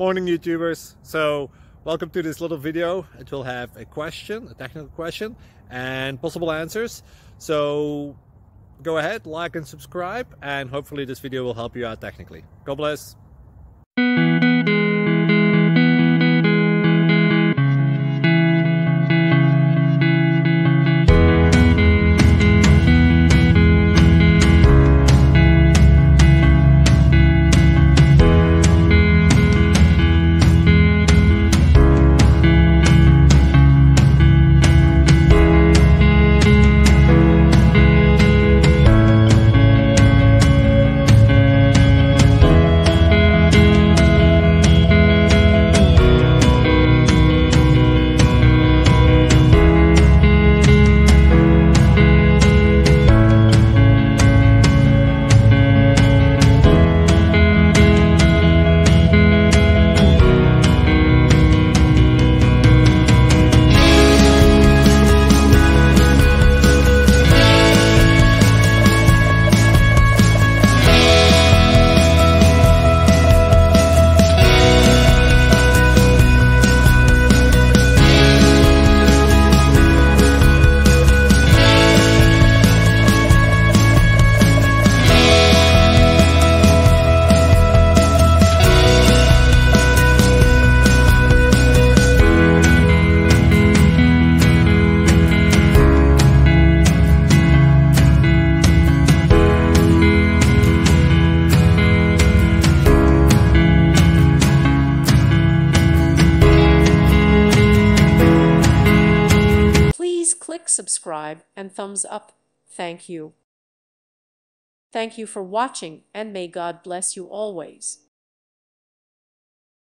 Morning YouTubers. So welcome to this little video. It will have a question, a technical question, and possible answers. So go ahead, like and subscribe, and hopefully this video will help you out technically. God bless. Click subscribe and thumbs up. Thank you. Thank you for watching, and may God bless you always.